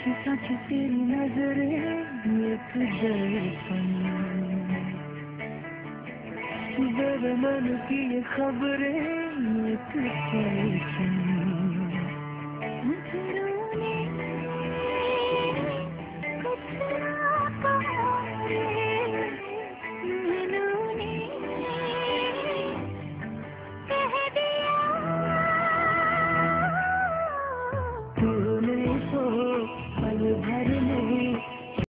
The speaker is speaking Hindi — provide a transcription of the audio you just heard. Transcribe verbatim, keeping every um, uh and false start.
सच सच तेरी नजरें एक दर्पण, मेरे मन की ये खबरें एक दर्पण।